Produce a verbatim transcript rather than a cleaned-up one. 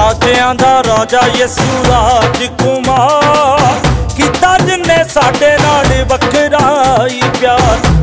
राजियां दा राजा यसू राजकुमार कीता जिन्ने साडे नाल वखरा ही प्यार